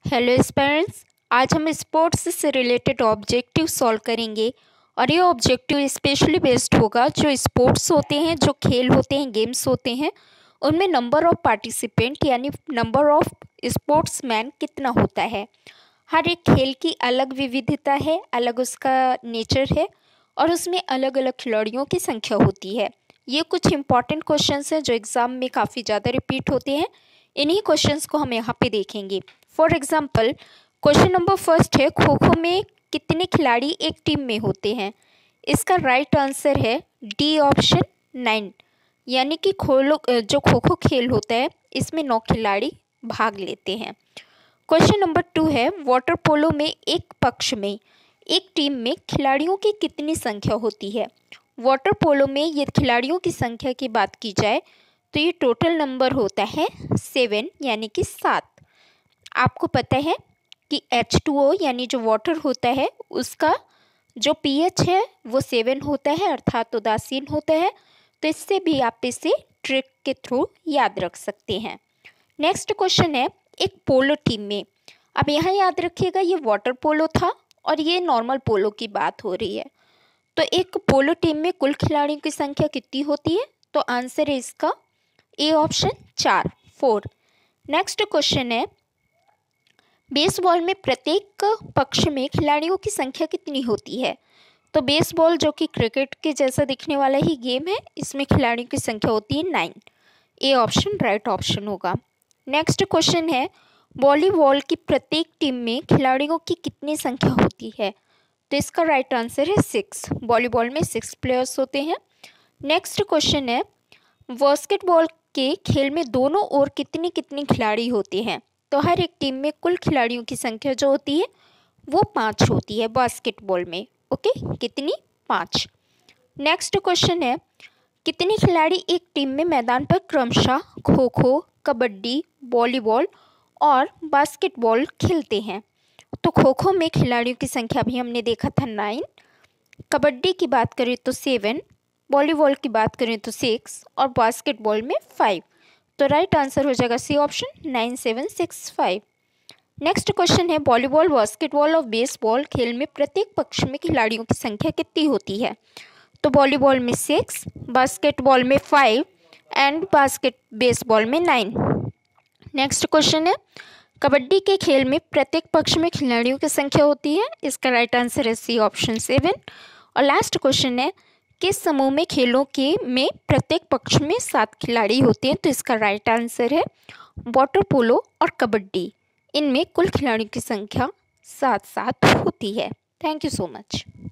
Hello students, आज हम sports से रिलेटेड ऑब्जेक्टिव सॉल्व करेंगे और ये ऑब्जेक्टिव स्पेशली बेस्ड होगा जो स्पोर्ट्स होते हैं, जो खेल होते हैं, गेम्स होते हैं, उनमें नंबर ऑफ पार्टिसिपेंट यानी नंबर ऑफ स्पोर्ट्समैन कितना होता है। हर एक खेल की अलग विविधता है, अलग उसका नेचर है और उसमें अलग अलग खिलाड़ियों की संख्या होती है। ये कुछ इंपॉर्टेंट क्वेश्चंस हैं जो एग्ज़ाम में काफ़ी ज़्यादा रिपीट होते हैं। इन्हीं क्वेश्चंस को हम यहाँ पे देखेंगे। For example, question number first है, खो खो में कितने खिलाड़ी एक टीम में होते हैं। इसका राइट आंसर है डी ऑप्शन 9, यानी कि जो खो खो खेल होता है इसमें 9 खिलाड़ी भाग लेते हैं। क्वेश्चन नंबर 2 है, वाटर पोलो में एक पक्ष में एक टीम में खिलाड़ियों की कितनी संख्या होती है। वाटर पोलो में ये खिलाड़ियों की संख्या की बात की जाए तो ये टोटल नंबर होता है 7, यानी कि 7। आपको पता है कि H2O यानी जो वाटर होता है उसका जो pH है वो 7 होता है, अर्थात उदासीन होता है। तो इससे भी आप इसे ट्रिक के थ्रू याद रख सकते हैं। नेक्स्ट क्वेश्चन है, एक पोलो टीम में, अब यहाँ याद रखिएगा ये वाटर पोलो था और ये नॉर्मल पोलो की बात हो रही है। तो एक पोलो टीम में कुल खिलाड़ियों की संख्या कितनी होती है, तो आंसर है इसका ए ऑप्शन 4। नेक्स्ट क्वेश्चन है, बेसबॉल में प्रत्येक पक्ष में खिलाड़ियों की संख्या कितनी होती है। तो बेसबॉल जो कि क्रिकेट के जैसा दिखने वाला ही गेम है, इसमें खिलाड़ियों की संख्या होती है 9। ए ऑप्शन राइट ऑप्शन होगा। नेक्स्ट क्वेश्चन है, वॉलीबॉल की प्रत्येक टीम में खिलाड़ियों की कितनी संख्या होती है। तो इसका राइट आंसर है 6। वॉलीबॉल में 6 प्लेयर्स होते हैं। नेक्स्ट क्वेश्चन है, बास्केटबॉल के खेल में दोनों ओर कितनी कितनी खिलाड़ी होते हैं। तो हर एक टीम में कुल खिलाड़ियों की संख्या जो होती है वो 5 होती है बास्केटबॉल में। ओके, कितनी? 5। नेक्स्ट क्वेश्चन है, कितने खिलाड़ी एक टीम में मैदान पर क्रमशः खो खो, कबड्डी, वॉलीबॉल और बास्केटबॉल खेलते हैं। तो खो खो में खिलाड़ियों की संख्या भी हमने देखा था 9, कबड्डी की बात करें तो 7, वॉलीबॉल की बात करें तो 6 और बास्केटबॉल में 5। तो राइट आंसर हो जाएगा सी ऑप्शन 9, 7, 6, 5। नेक्स्ट क्वेश्चन है, वॉलीबॉल, बास्केटबॉल और बेसबॉल खेल में प्रत्येक पक्ष में खिलाड़ियों की संख्या कितनी होती है। तो वॉलीबॉल में 6, बास्केटबॉल में 5 एंड बेसबॉल में 9। नेक्स्ट क्वेश्चन है, कबड्डी के खेल में प्रत्येक पक्ष में खिलाड़ियों की संख्या होती है। इसका राइट आंसर है सी ऑप्शन 7। और लास्ट क्वेश्चन है, किस समूह में खेलों के में प्रत्येक पक्ष में 7 खिलाड़ी होते हैं। तो इसका राइट आंसर है वाटर पोलो और कबड्डी, इनमें कुल खिलाड़ियों की संख्या 7 होती है। Thank you so much.